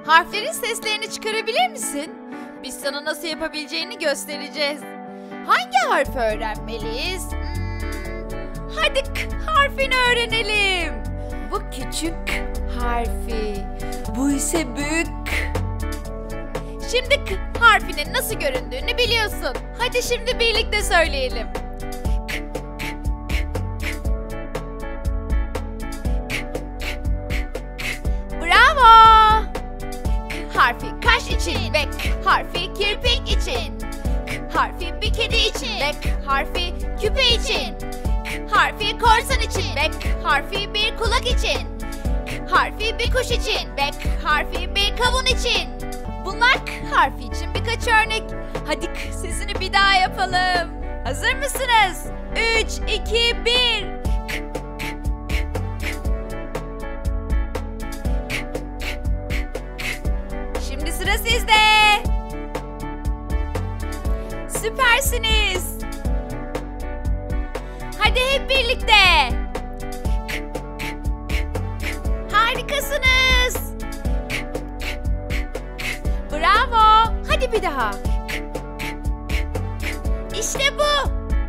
Harflerin seslerini çıkarabilir misin? Biz sana nasıl yapabileceğini göstereceğiz. Hangi harfi öğrenmeliyiz? Hadi K harfini öğrenelim. Bu küçük harfi. Bu ise büyük K. Şimdi K harfinin nasıl göründüğünü biliyorsun. Hadi şimdi birlikte söyleyelim. Bravo! K harfi kaş için ve K harfi kirpik için. K harfi bir kedi için ve K harfi küpe için. K harfi korsan için ve K harfi bir kulak için. K harfi bir kuş için ve K harfi bir kavun için. Bunlar K harfi için birkaç örnek. Hadi K sesini bir daha yapalım. Hazır mısınız? 3, 2, 1. Şimdi sıra sizde. Süpersiniz. Hadi hep birlikte. Harikasınız. Bravo. Hadi bir daha. İşte bu.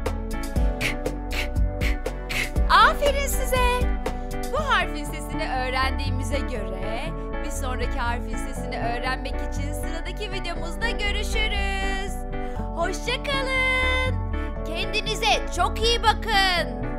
Aferin size. Bu harfin sesini öğrendiğimize göre bir sonraki harfin sesini öğrenmek için sıradaki videomuzda görüşürüz. Hoşça kalın. Kendinize çok iyi bakın.